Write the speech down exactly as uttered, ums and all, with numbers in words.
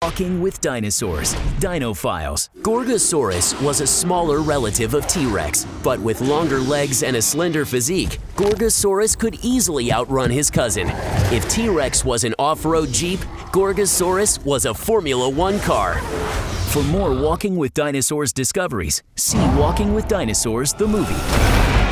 Walking with Dinosaurs, Dinophiles. Gorgosaurus was a smaller relative of T-Rex, but with longer legs and a slender physique, Gorgosaurus could easily outrun his cousin. If T-Rex was an off-road Jeep, Gorgosaurus was a Formula One car. For more Walking with Dinosaurs discoveries, see Walking with Dinosaurs, the movie.